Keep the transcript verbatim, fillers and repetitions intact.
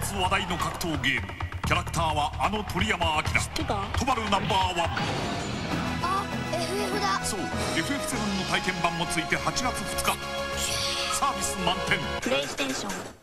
発話題の格闘ゲーム。キャラクターはあの鳥山明。とばるナンバーワン。 あ、エフエフ だ。 そう、 エフエフセブン の体験版もついてはちがつふつか。サービス満点。 プレイステーション。